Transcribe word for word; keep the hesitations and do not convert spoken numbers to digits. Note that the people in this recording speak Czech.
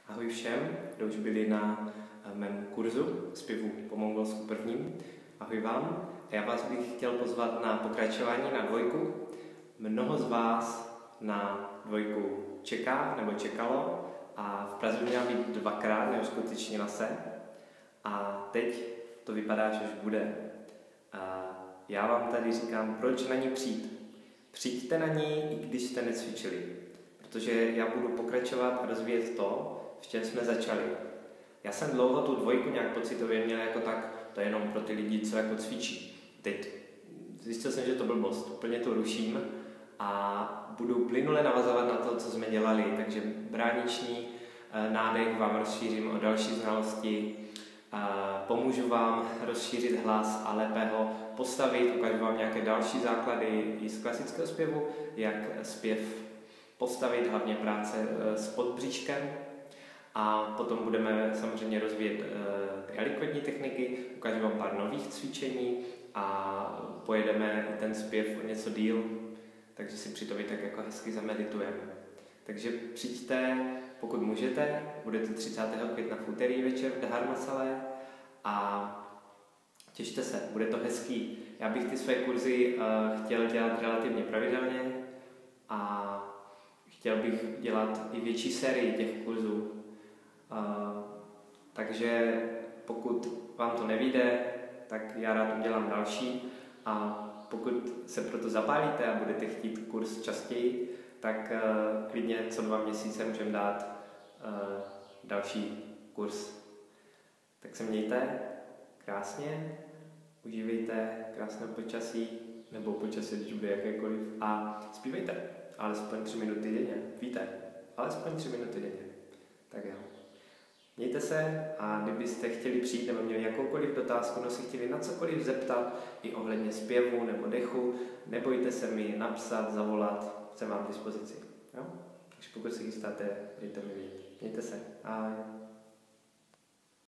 Ahoj všem, kdo už byli na mém kurzu zpěvu po mongolsku prvním. Ahoj vám. Já vás bych chtěl pozvat na pokračování na dvojku. Mnoho z vás na dvojku čeká nebo čekalo a v Praze měla být dvakrát, neuskutečnila se. A teď to vypadá, že už bude. A já vám tady říkám, proč na ní přijít. Přijďte na ní, i když jste necvičili. Protože já budu pokračovat a rozvíjet to, v čem jsme začali. Já jsem dlouho tu dvojku nějak pocitově měl jako tak, to je jenom pro ty lidi, co jako cvičí. Teď zjistil jsem, že to blbost, úplně to ruším a budu plynule navazovat na to, co jsme dělali. Takže brániční nádech vám rozšířím o další znalosti, pomůžu vám rozšířit hlas a lépe ho postavit, ukážu vám nějaké další základy i z klasického zpěvu, jak zpěv postavit, hlavně práce s podbříškem. A potom budeme samozřejmě rozvíjet ty alikodní techniky, ukážu vám pár nových cvičení a pojedeme i ten zpěv o něco díl, takže si při tom i tak jako hezky zameditujeme. Takže přijďte, pokud můžete, budete třicátého května v úterý večer v Dharmasale a těšte se, bude to hezký. Já bych ty své kurzy uh, chtěl dělat relativně pravidelně a chtěl bych dělat i větší sérii těch kurzů. Uh, takže pokud vám to nevyjde, tak já rád udělám další a pokud se proto zapálíte a budete chtít kurz častěji, tak uh, klidně co dva měsíce můžeme dát uh, další kurz. Tak se mějte krásně, užívejte krásné počasí nebo počasí, když bude jakékoliv a zpívejte alespoň tři minuty denně. Víte, alespoň tři minuty denně. Tak jo. Mějte se a kdybyste chtěli přijít nebo měli jakoukoliv dotázku, no se chtěli na cokoliv zeptat i ohledně zpěvu nebo dechu, nebojte se mi napsat, zavolat, jsem vám k dispozici. Jo? Takže pokud se chystáte, dejte mi vědět. Mějte se. Ahoj.